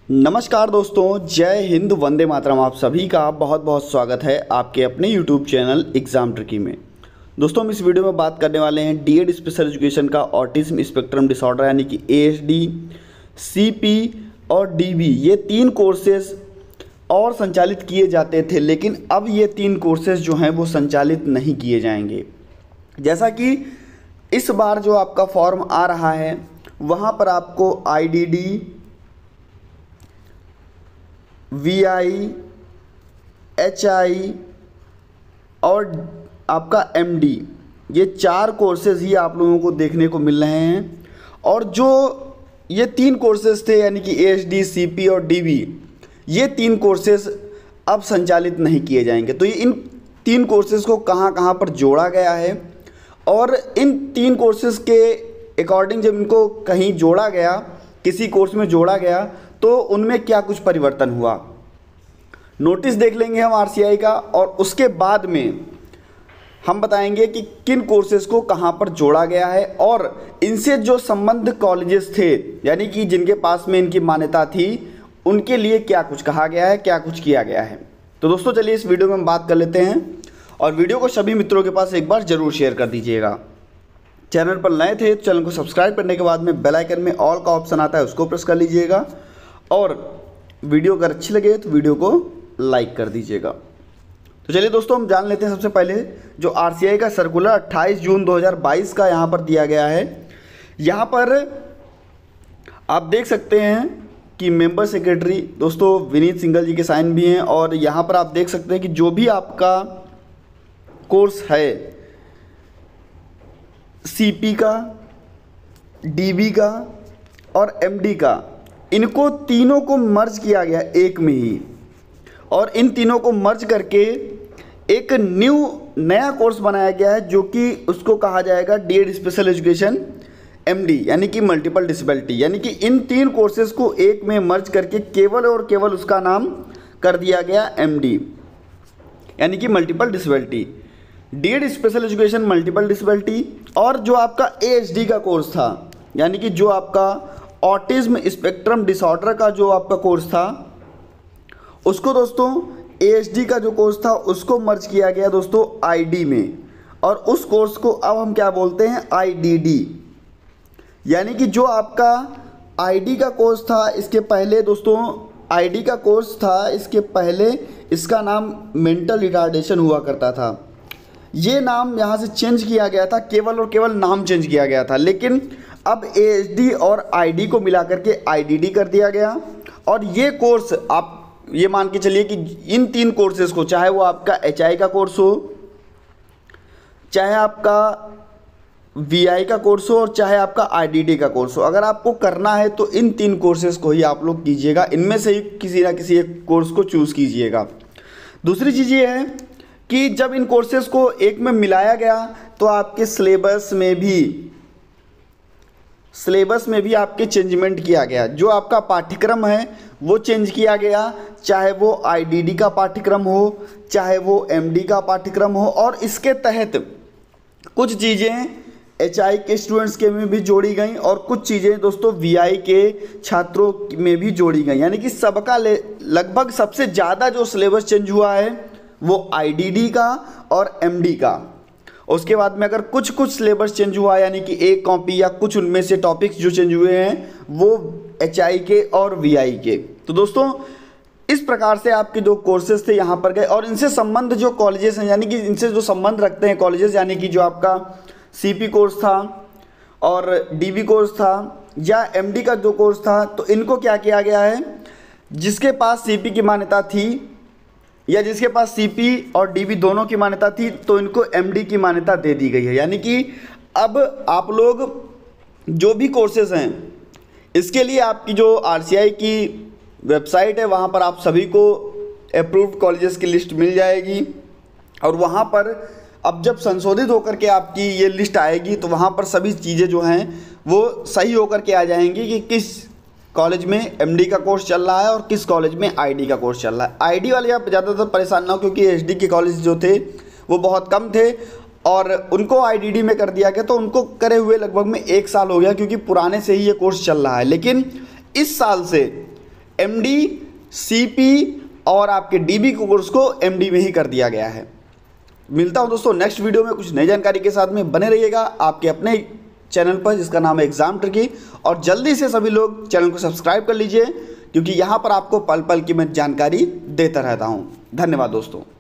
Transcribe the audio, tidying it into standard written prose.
नमस्कार दोस्तों, जय हिंद, वंदे मातरम। आप सभी का बहुत बहुत स्वागत है आपके अपने यूट्यूब चैनल एग्ज़ाम ट्रिकी में। दोस्तों, हम इस वीडियो में बात करने वाले हैं डीएड स्पेशल एजुकेशन का ऑटिज्म स्पेक्ट्रम डिसऑर्डर यानी कि एएसडी, सीपी और डीबी, ये 3 कोर्सेज और संचालित किए जाते थे, लेकिन अब ये 3 कोर्सेज जो हैं वो संचालित नहीं किए जाएंगे। जैसा कि इस बार जो आपका फॉर्म आ रहा है वहाँ पर आपको आईडीडी, वीआई, एचआई और आपका एमडी, ये 4 कोर्सेज़ ही आप लोगों को देखने को मिल रहे हैं। और जो ये 3 कोर्सेज़ थे यानी कि एएसडी, सीपी और डीबी, ये 3 कोर्सेज़ अब संचालित नहीं किए जाएंगे। तो ये इन 3 कोर्सेज़ को कहाँ कहाँ पर जोड़ा गया है और इन 3 कोर्सेज़ के अकॉर्डिंग जब इनको कहीं जोड़ा गया, किसी कोर्स में जोड़ा गया, तो उनमें क्या कुछ परिवर्तन हुआ, नोटिस देख लेंगे हम आरसीआई का, और उसके बाद में हम बताएंगे कि किन कोर्सेज़ को कहां पर जोड़ा गया है और इनसे जो संबद्ध कॉलेजेस थे यानी कि जिनके पास में इनकी मान्यता थी, उनके लिए क्या कुछ कहा गया है, क्या कुछ किया गया है। तो दोस्तों चलिए इस वीडियो में हम बात कर लेते हैं और वीडियो को सभी मित्रों के पास एक बार ज़रूर शेयर कर दीजिएगा। चैनल पर नए थे तो चैनल को सब्सक्राइब करने के बाद में बेल आइकन में ऑल का ऑप्शन आता है, उसको प्रेस कर लीजिएगा और वीडियो अगर अच्छी लगे तो वीडियो को लाइक कर दीजिएगा। तो चलिए दोस्तों हम जान लेते हैं सबसे पहले जो आरसीआई का सर्कुलर 28 जून 2022 का यहाँ पर दिया गया है। यहाँ पर आप देख सकते हैं कि मेंबर सेक्रेटरी दोस्तों विनीत सिंघल जी के साइन भी हैं और यहाँ पर आप देख सकते हैं कि जो भी आपका कोर्स है, सीपी का, डीबी का और एमडी का, इनको तीनों को मर्ज किया गया एक में ही, और इन तीनों को मर्ज करके एक नया कोर्स बनाया गया है जो कि उसको कहा जाएगा डीएड स्पेशल एजुकेशन एमडी यानी कि मल्टीपल डिसेबिलिटी। यानी कि इन 3 कोर्सेज़ को एक में मर्ज करके केवल और केवल उसका नाम कर दिया गया एमडी यानी कि multiple disability, DEd special education multiple disability. और जो आपका एएसडी का कोर्स था यानी कि जो आपका ऑटिज्म स्पेक्ट्रम डिसऑर्डर का जो आपका कोर्स था, उसको दोस्तों एएसडी का जो कोर्स था उसको मर्ज किया गया दोस्तों आईडी में, और उस कोर्स को अब हम क्या बोलते हैं, आईडीडी। यानी कि जो आपका आईडी का कोर्स था, इसके पहले दोस्तों आईडी का कोर्स था, इसके पहले इसका नाम मेंटल रिटार्डेशन हुआ करता था। ये नाम यहाँ से चेंज किया गया था, केवल और केवल नाम चेंज किया गया था, लेकिन अब एएसडी और आईडी को मिला करके आईडीडी कर दिया गया। और ये कोर्स आप ये मान के चलिए कि इन 3 कोर्सेज़ को, चाहे वो आपका एचआई का कोर्स हो, चाहे आपका वीआई का कोर्स हो और चाहे आपका आईडीडी का कोर्स हो, अगर आपको करना है तो इन 3 कोर्सेज़ को ही आप लोग कीजिएगा, इनमें से ही किसी ना किसी एक कोर्स को चूज़ कीजिएगा। दूसरी चीज़ ये है कि जब इन कोर्सेज़ को एक में मिलाया गया तो आपके सिलेबस में भी आपके चेंजमेंट किया गया। जो आपका पाठ्यक्रम है वो चेंज किया गया, चाहे वो आईडीडी का पाठ्यक्रम हो, चाहे वो एमडी का पाठ्यक्रम हो, और इसके तहत कुछ चीज़ें एचआई के स्टूडेंट्स के में भी जोड़ी गई और कुछ चीज़ें दोस्तों वीआई के छात्रों में भी जोड़ी गई। यानी कि सबका लगभग सबसे ज़्यादा जो सिलेबस चेंज हुआ है वो आईडीडी का और एमडी का। उसके बाद में अगर कुछ सिलेबस चेंज हुआ यानी कि एक कॉपी या कुछ उनमें से टॉपिक्स जो चेंज हुए हैं वो एचआई के और वीआई के। तो दोस्तों इस प्रकार से आपके जो कोर्सेज थे यहाँ पर गए, और इनसे संबंध जो कॉलेजेस हैं यानी कि इनसे जो संबंध रखते हैं कॉलेजेस, यानी कि जो आपका सीपी कोर्स था और डीबी कोर्स था या एमडी का जो कोर्स था, तो इनको क्या किया गया है, जिसके पास सीपी की मान्यता थी या जिसके पास सीपी और डीबी दोनों की मान्यता थी, तो इनको एमडी की मान्यता दे दी गई है। यानी कि अब आप लोग जो भी कोर्सेज हैं, इसके लिए आपकी जो आरसीआई की वेबसाइट है वहाँ पर आप सभी को अप्रूव्ड कॉलेजेस की लिस्ट मिल जाएगी, और वहाँ पर अब जब संशोधित होकर के आपकी ये लिस्ट आएगी तो वहाँ पर सभी चीज़ें जो हैं वो सही होकर के आ जाएंगी कि किस कॉलेज में एमडी का कोर्स चल रहा है और किस कॉलेज में आईडी का कोर्स चल रहा है। आईडी वाले आप ज़्यादातर परेशान ना हो, क्योंकि एचडी के कॉलेज जो थे वो बहुत कम थे और उनको आईडीडी में कर दिया गया, तो उनको करे हुए लगभग में 1 साल हो गया, क्योंकि पुराने से ही ये कोर्स चल रहा है। लेकिन इस साल से MD, CP और आपके DB के कोर्स को MD में ही कर दिया गया है। मिलता हूं दोस्तों नेक्स्ट वीडियो में कुछ नई जानकारी के साथ में। बने रहिएगा आपके अपने चैनल पर जिसका नाम है एग्जाम ट्रिकी, और जल्दी से सभी लोग चैनल को सब्सक्राइब कर लीजिए, क्योंकि यहाँ पर आपको पल पल की मैं जानकारी देता रहता हूँ। धन्यवाद दोस्तों।